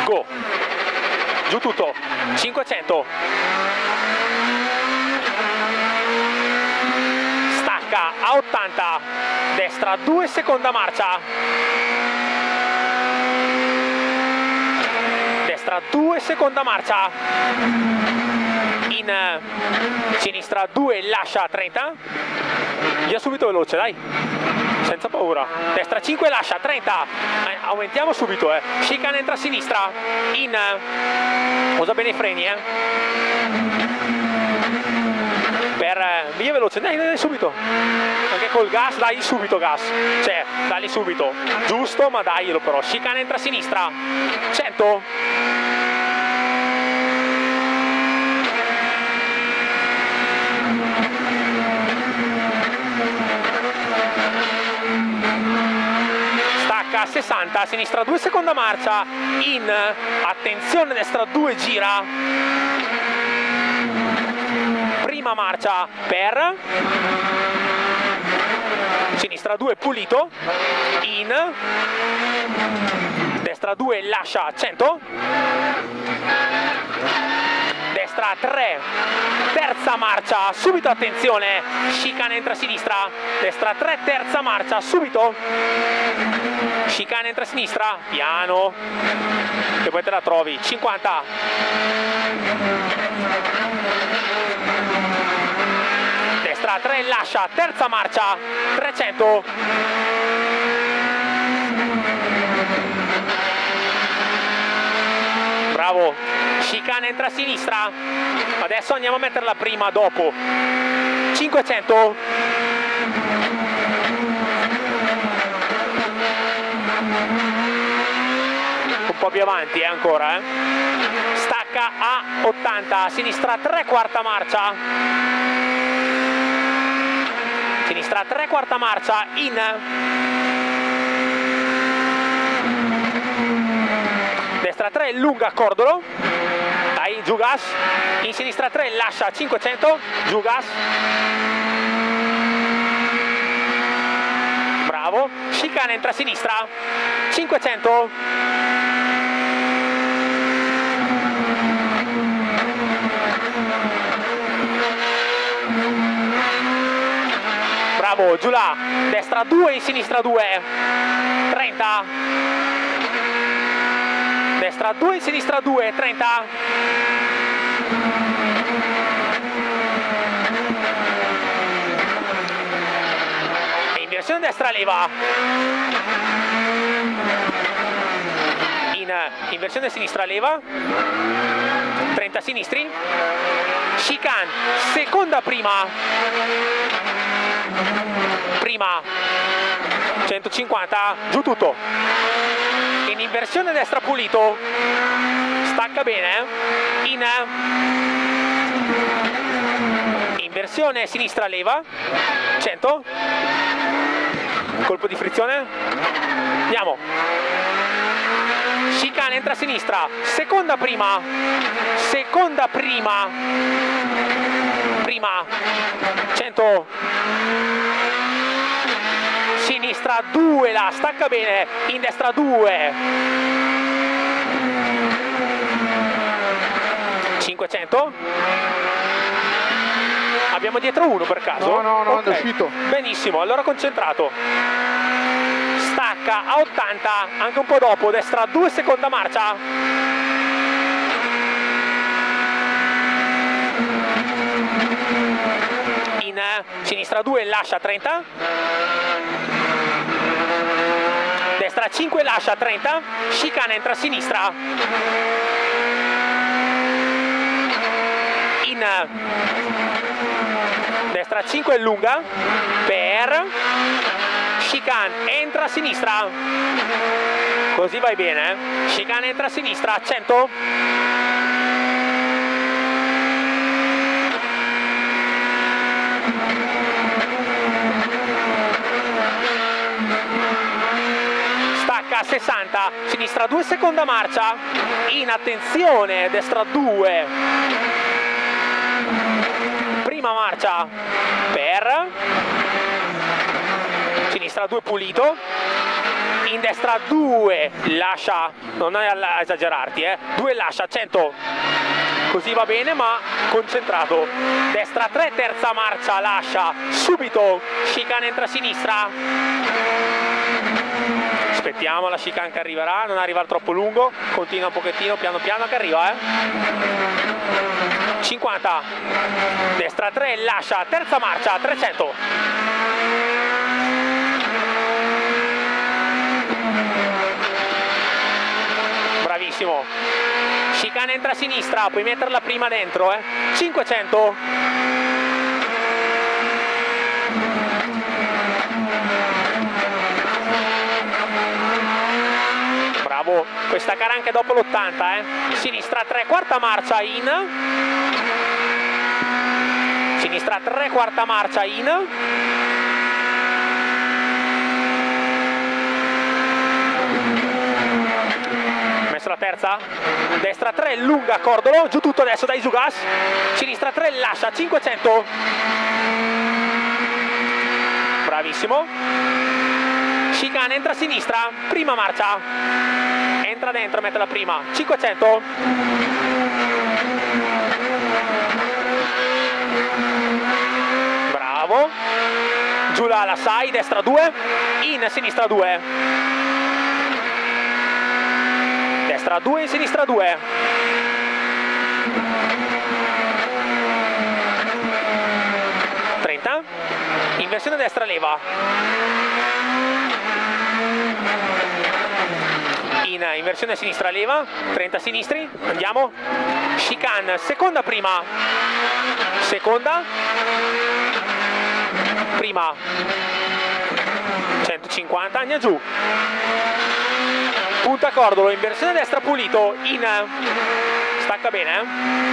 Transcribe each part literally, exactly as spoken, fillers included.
go, giù tutto, cinquecento, stacca a ottanta, destra due, seconda marcia, destra due, seconda marcia, in sinistra due, lascia trenta, via subito veloce, dai, senza paura, destra cinque, lascia trenta, eh, aumentiamo subito, eh. Chicane entra a sinistra, in, usa bene i freni, eh. Per eh, via veloce, dai, dai, subito, anche col gas, dai subito gas, cioè, dai subito, giusto, ma daglielo però, chicane entra a sinistra, cento, sessanta, sinistra due, seconda marcia, in, attenzione, destra due, gira, prima marcia per, sinistra due, pulito, in, destra due, lascia cento, destra tre, terza marcia, subito attenzione, chicane entra a sinistra, destra tre, terza marcia, subito, chicane entra a sinistra, piano, che poi te la trovi, cinquanta, destra tre, lascia, terza marcia, trecento, bravo, chicane entra a sinistra, adesso andiamo a metterla prima, dopo, cinquecento, un po' più avanti, eh, ancora, eh. Stacca a ottanta, sinistra tre, quarta marcia, sinistra tre, quarta marcia, in, destra tre, lunga, cordolo, dai, giù gas, in sinistra tre, lascia cinquecento, giù gas, bravo, chicane entra a sinistra, cinquecento, bravo, giù là, destra due, in sinistra due, trenta, destra due, in sinistra due, trenta, e inversione destra leva, in inversione sinistra leva, trenta sinistri, chicane, seconda prima, prima, centocinquanta, giù tutto, in inversione destra pulito, stacca bene, in inversione sinistra leva, cento, colpo di frizione, andiamo, chicane entra a sinistra, seconda prima, seconda prima, prima, cento, sinistra due, la stacca bene, in destra due, cinquecento, abbiamo dietro uno per caso? No, no, no, okay. è uscito. Benissimo, allora concentrato, stacca a ottanta, anche un po' dopo, destra due, seconda marcia, in sinistra due, lascia trenta, destra cinque, lascia trenta, chicane entra a sinistra, in destra cinque, lunga, per, chicane entra a sinistra, così vai bene, eh? Chicane entra a sinistra, cento, stacca sessanta, sinistra due, seconda marcia, in attenzione, destra due, prima marcia, per, sinistra due pulito, in destra due, lascia, non è a esagerarti, eh, due lascia, cento, così va bene ma concentrato, destra tre, terza marcia, lascia, subito, chicane entra a sinistra, aspettiamo la chicane che arriverà, non arriva troppo lungo, continua un pochettino, piano piano che arriva, eh. cinquanta, destra tre, lascia, terza marcia, trecento. Bravissimo. Chicane entra a sinistra, puoi metterla prima dentro, eh. cinquecento. Bravo, puoi staccare anche dopo l'ottanta, eh. Sinistra tre, quarta marcia in. Sinistra tre, quarta marcia in. Messo la terza, destra tre, lunga, cordolo, giù tutto adesso, dai giù gas, sinistra tre, lascia, cinquecento. Bravissimo. Chicane entra a sinistra, prima marcia, entra dentro, mette la prima, cinquecento. Bravo. Giù là la sai, destra due, in sinistra due. Destra due, in sinistra due. trenta. Inversione destra leva. In inversione sinistra leva. trenta sinistri. Andiamo. Chicane, seconda prima. Seconda. Prima. centocinquanta, andiamo giù. Punta cordolo, inversione destra pulito, in, stacca bene,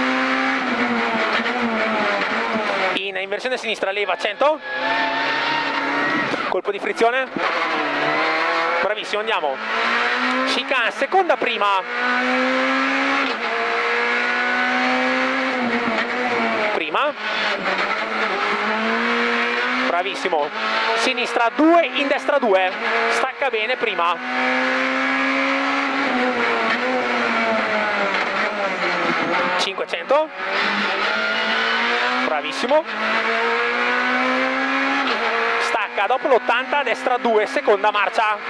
eh? In inversione sinistra leva, cento, colpo di frizione, bravissimo, andiamo, chicane, seconda prima, prima, bravissimo, sinistra due, in destra due, stacca bene, prima, cinquecento, bravissimo, stacca dopo l'ottanta, destra due, seconda marcia,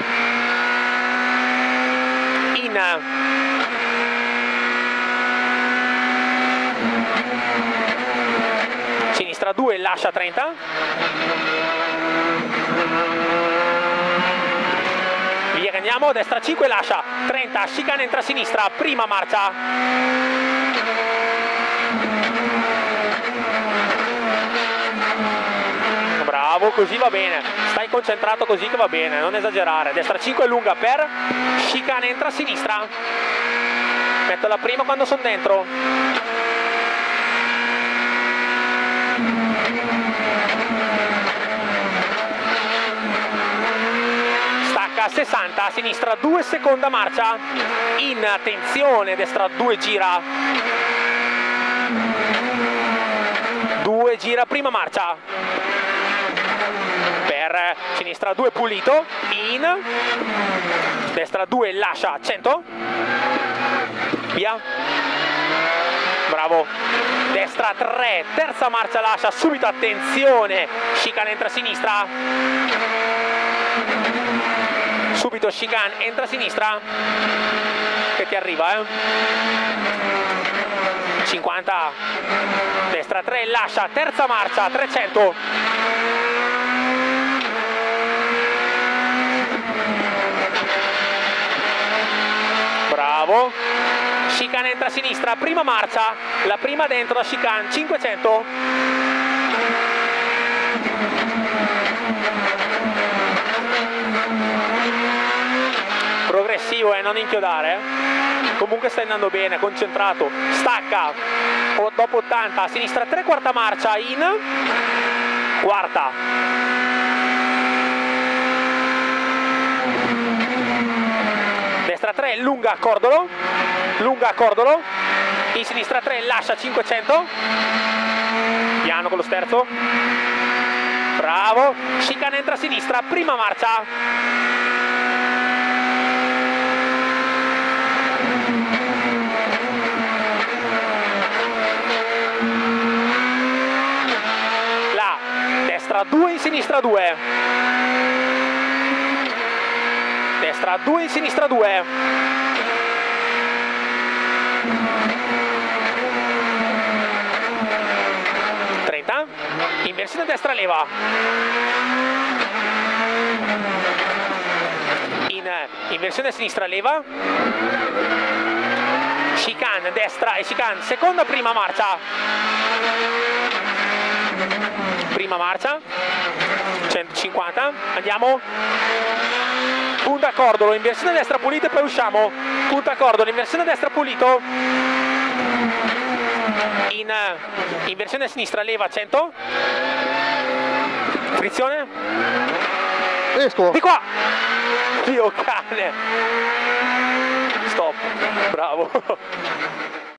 in, sinistra due, lascia, trenta, via che andiamo, destra cinque, lascia, trenta, chicane entra a sinistra, prima marcia, bravo, così va bene, stai concentrato così che va bene, non esagerare, destra cinque lunga per, chicane entra a sinistra, metto la prima quando sono dentro, stacca sessanta, a sinistra due, seconda marcia, in, attenzione, destra due gira, due gira, prima marcia, per sinistra due pulito, in, destra due lascia, cento, via, bravo, destra tre, terza marcia lascia, subito attenzione, chicane entra a sinistra, subito chicane entra a sinistra, che ti arriva, eh, cinquanta, destra tre lascia, terza marcia, trecento, bravo, chicane entra a sinistra, prima marcia, la prima dentro la chicane, cinquecento, progressivo e eh, non inchiodare, eh. Comunque stai andando bene, concentrato, stacca, o dopo ottanta, a sinistra tre, quarta marcia, in, quarta, destra tre, lunga, cordolo, lunga, cordolo, in sinistra tre, lascia, cinquecento, piano con lo sterzo, bravo, chicane entra a sinistra, prima marcia, là, destra due, in sinistra due, destra due, in sinistra due, trenta, inversione destra leva, in inversione sinistra leva, chicane destra e chicane seconda, prima marcia, prima marcia, centocinquanta, andiamo, punta cordolo, inversione destra pulito e poi usciamo, punta cordolo, inversione destra pulito, in inversione sinistra leva cento, frizione, Esco. di qua, Dio cane, stop, bravo.